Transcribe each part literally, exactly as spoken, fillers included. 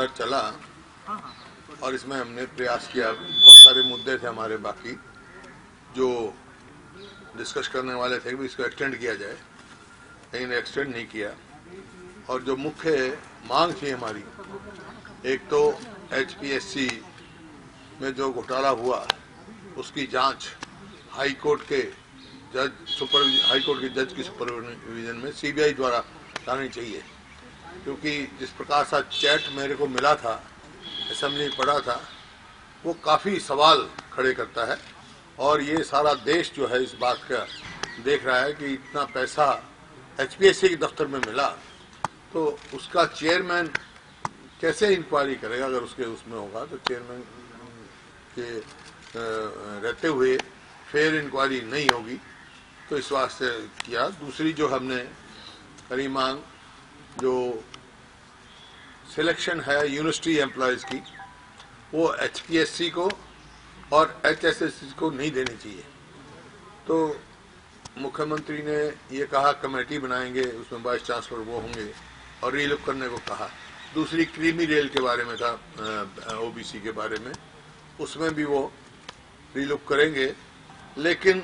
Seminar चला और इसमें हमने प्रयास किया, बहुत सारे मुद्दे थे हमारे बाकी जो डिस्कस करने वाले थे कि इसको एक्सटेंड किया जाए, लेकिन एक्सटेंड नहीं किया। और जो मुख्य मांग थी हमारी, एक तो एच पी एस सी में जो घोटाला हुआ उसकी जांच हाई कोर्ट के जज सुपर हाई कोर्ट के जज की सुपरविजन में सी बी आई द्वारा लानी चाहिए, क्योंकि जिस प्रकार से चैट मेरे को मिला था, असेंबली पढ़ा था, वो काफ़ी सवाल खड़े करता है। और ये सारा देश जो है इस बात का देख रहा है कि इतना पैसा एच पी एस सी के दफ्तर में मिला तो उसका चेयरमैन कैसे इंक्वायरी करेगा। अगर उसके उसमें होगा तो चेयरमैन के रहते हुए फेयर इंक्वायरी नहीं होगी, तो इस वास्ते किया। दूसरी जो हमने करी मांग, जो सिलेक्शन है यूनिवर्सिटी एम्प्लॉयज़ की, वो एच पी एस सी को और एच एस एस सी को नहीं देनी चाहिए। तो मुख्यमंत्री ने ये कहा कमेटी बनाएंगे, उसमें वाइस चांसलर वो होंगे और रीलुक करने को कहा। दूसरी क्रीमी रेल के बारे में था, ओ बी सी के बारे में, उसमें भी वो रीलुक करेंगे, लेकिन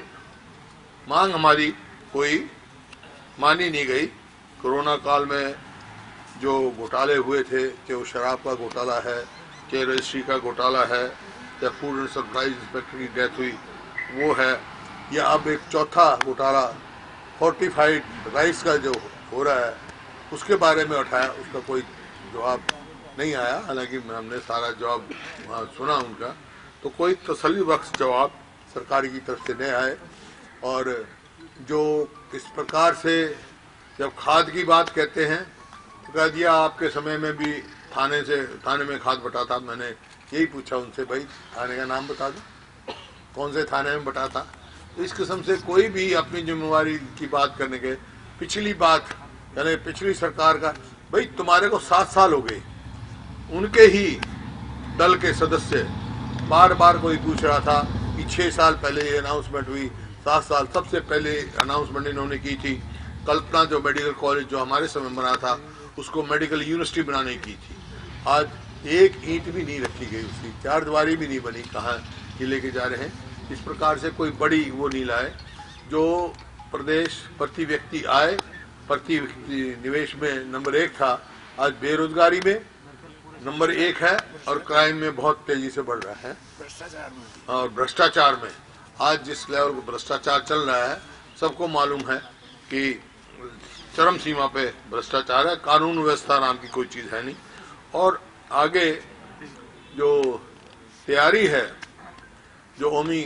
मांग हमारी कोई मानी नहीं गई। कोरोना काल में जो घोटाले हुए थे, कि वो शराब का घोटाला है, कि रजिस्ट्री का घोटाला है, या फूड एंड सप्लाईज इंस्पेक्टर की डेथ हुई वो है, या अब एक चौथा घोटाला फोर्टिफाइड राइस का जो हो रहा है उसके बारे में उठाया, उसका कोई जवाब नहीं आया। हालांकि हमने सारा जवाब वहाँ सुना उनका, तो कोई तसल्ली बख्श जवाब सरकार की तरफ से नहीं आए। और जो इस प्रकार से जब खाद की बात कहते हैं तो कह दिया आपके समय में भी थाने से थाने में खाद बटा था। मैंने यही पूछा उनसे, भाई थाने का नाम बता दो, कौन से थाने में बटा था। तो इस किस्म से कोई भी अपनी जिम्मेवारी की बात करने के, पिछली बात यानी पिछली सरकार का, भाई तुम्हारे को सात साल हो गए, उनके ही दल के सदस्य बार बार कोई पूछ रहा था कि छः साल पहले ये अनाउंसमेंट हुई, सात साल सबसे पहले अनाउंसमेंट इन्होंने की थी। कल्पना जो मेडिकल कॉलेज जो हमारे समय बना था उसको मेडिकल यूनिवर्सिटी बनाने की थी, आज एक ईंट भी नहीं रखी गई, उसकी चार दीवारी भी नहीं बनी, कहाँ ये लेके जा रहे हैं। इस प्रकार से कोई बड़ी वो नहीं लाए। जो प्रदेश प्रति व्यक्ति आय प्रति व्यक्ति निवेश में नंबर एक था, आज बेरोजगारी में नंबर एक है और क्राइम में बहुत तेजी से बढ़ रहा है, भ्रष्टाचार में और भ्रष्टाचार में आज जिस लेवल को भ्रष्टाचार चल रहा है, सबको मालूम है कि चरम सीमा पे भ्रष्टाचार है। कानून व्यवस्था नाम की कोई चीज है नहीं। और आगे जो तैयारी है, जो ओमी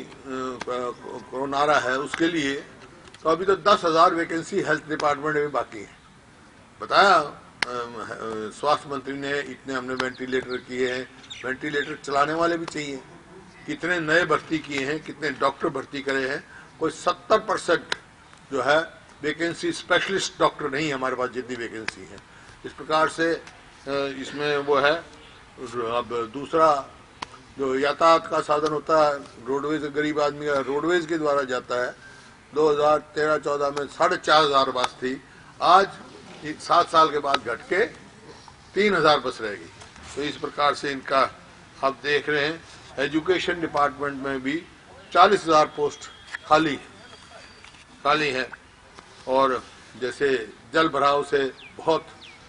कोरोनारा है, उसके लिए तो अभी तो दस हजार वैकेंसी हेल्थ डिपार्टमेंट में बाकी है। बताया स्वास्थ्य मंत्री ने, इतने हमने वेंटिलेटर किए हैं, वेंटिलेटर चलाने वाले भी चाहिए, कितने नए भर्ती किए हैं, कितने डॉक्टर भर्ती करे हैं। कोई सत्तर परसेंट जो है वैकेंसी स्पेशलिस्ट डॉक्टर नहीं है हमारे पास, जितनी वैकेंसी है। इस प्रकार से इसमें वो है। अब दूसरा जो यातायात का साधन होता है, रोडवेज, गरीब आदमी का रोडवेज के द्वारा जाता है, दो हजार तेरह चौदह में साढ़े चार हजार बस थी, आज सात साल के बाद घट के तीन हजार बस रहेगी। तो इस प्रकार से इनका आप देख रहे हैं। एजुकेशन डिपार्टमेंट में भी चालीस हजार पोस्ट खाली खाली है। और जैसे जल भराव से बहुत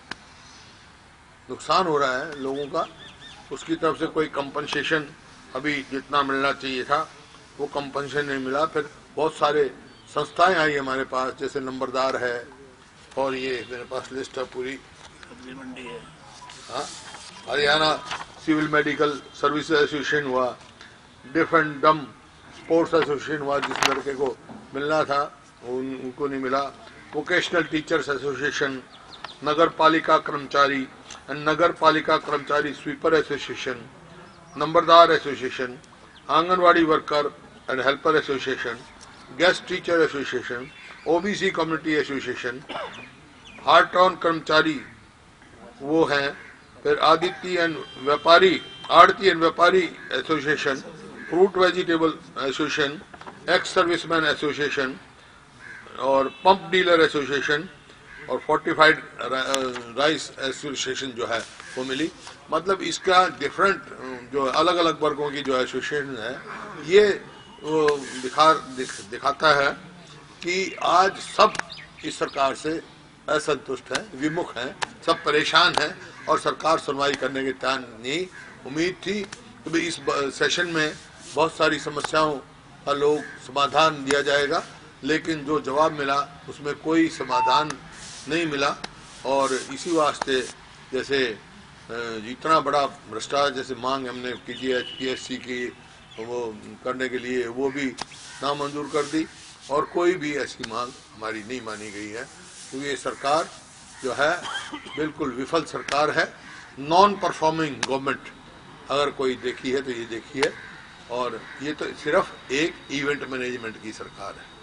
नुकसान हो रहा है लोगों का, उसकी तरफ से कोई कंपनसेशन अभी जितना मिलना चाहिए था वो कंपनसेशन नहीं मिला। फिर बहुत सारे संस्थाएं आई हमारे पास, जैसे नंबरदार है, और ये मेरे पास लिस्ट है पूरी, मंडी है, हाँ, Haryana civil medical services association हुआ, deaf and dumb sports association हुआ, जिस लड़के को मिलना था उन, उनको नहीं मिला, वोकेशनल टीचर्स एसोसिएशन, नगर पालिका कर्मचारी एंड नगर पालिका कर्मचारी स्वीपर एसोसिएशन, नंबरदार association, anganwadi worker and helper association, guest teacher association, OBC community association, Hartron कर्मचारी वो हैं, फिर आदित्य एंड व्यापारी आड़ती एंड व्यापारी association, fruit vegetable association, ex serviceman association और पंप डीलर एसोसिएशन, और फोर्टिफाइड राइस एसोसिएशन जो है वो मिली। मतलब इसका डिफरेंट जो अलग अलग वर्गों की जो एसोसिएशन है ये वो दिखा दिख, दिखाता है कि आज सब इस सरकार से असंतुष्ट हैं, विमुख हैं, सब परेशान हैं और सरकार सुनवाई करने के तैयार नहीं। उम्मीद थी कि इस सेशन में बहुत सारी समस्याओं का लोग समाधान दिया जाएगा, लेकिन जो जवाब मिला उसमें कोई समाधान नहीं मिला। और इसी वास्ते जैसे इतना बड़ा भ्रष्टाचार जैसे मांग हमने की थी एच पी एस सी की वो करने के लिए, वो भी नामंजूर कर दी और कोई भी ऐसी मांग हमारी नहीं मानी गई है, क्योंकि ये सरकार जो है बिल्कुल विफल सरकार है। नॉन परफॉर्मिंग गवर्नमेंट अगर कोई देखी है तो ये देखी है, और ये तो सिर्फ एक इवेंट मैनेजमेंट की सरकार है।